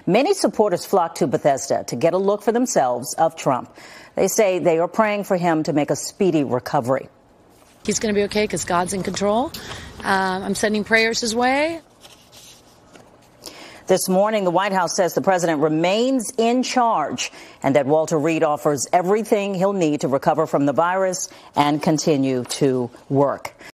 Many supporters flocked to Bethesda to get a look for themselves of Trump. They say they are praying for him to make a speedy recovery. He's going to be okay because God's in control. I'm sending prayers his way. This morning, the White House says the president remains in charge and that Walter Reed offers everything he'll need to recover from the virus and continue to work.